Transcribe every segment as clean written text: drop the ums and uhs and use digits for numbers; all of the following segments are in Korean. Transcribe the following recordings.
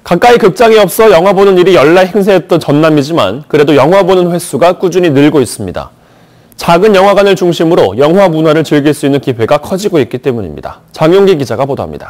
가까이 극장이 없어 영화 보는 일이 열날 행세했던 전남이지만 그래도 영화 보는 횟수가 꾸준히 늘고 있습니다. 작은 영화관을 중심으로 영화 문화를 즐길 수 있는 기회가 커지고 있기 때문입니다. 장용기 기자가 보도합니다.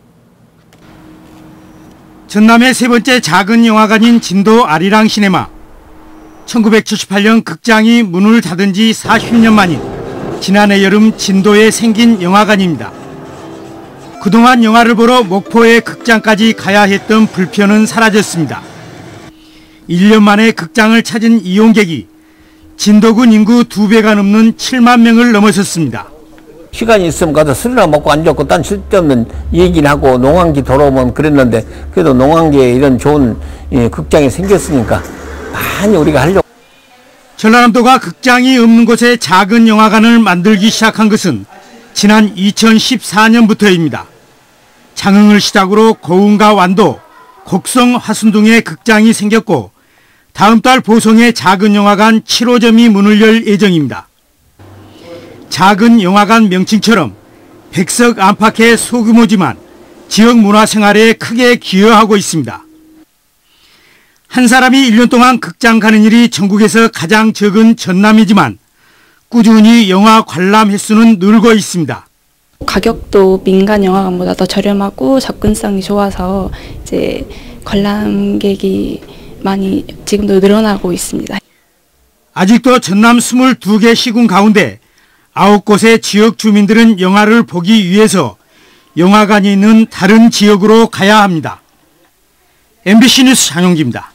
전남의 세 번째 작은 영화관인 진도 아리랑 시네마. 1978년 극장이 문을 닫은 지 40년 만인 지난해 여름 진도에 생긴 영화관입니다. 그동안 영화를 보러 목포의 극장까지 가야 했던 불편은 사라졌습니다. 1년 만에 극장을 찾은 이용객이 진도군 인구 2배가 넘는 7만 명을 넘어섰습니다. 시간이 있으면 가서 술이나 먹고 앉았고 딴 쓸데없는 얘기는 하고 농한기 돌아오면 그랬는데 그래도 농한기에 이런 좋은 극장이 생겼으니까 많이 우리가 하려고. 전라남도가 극장이 없는 곳에 작은 영화관을 만들기 시작한 것은 지난 2014년부터입니다. 장흥을 시작으로 고흥과 완도, 곡성, 화순 등의 극장이 생겼고 다음 달 보성의 작은 영화관 7호점이 문을 열 예정입니다. 작은 영화관 명칭처럼 백석 안팎의 소규모지만 지역 문화생활에 크게 기여하고 있습니다. 한 사람이 1년 동안 극장 가는 일이 전국에서 가장 적은 전남이지만 꾸준히 영화 관람 횟수는 늘고 있습니다. 가격도 민간 영화관보다 더 저렴하고 접근성이 좋아서 이제 관람객이 많이 지금도 늘어나고 있습니다. 아직도 전남 22개 시군 가운데 9곳의 지역 주민들은 영화를 보기 위해서 영화관이 있는 다른 지역으로 가야 합니다. MBC 뉴스 장용기입니다.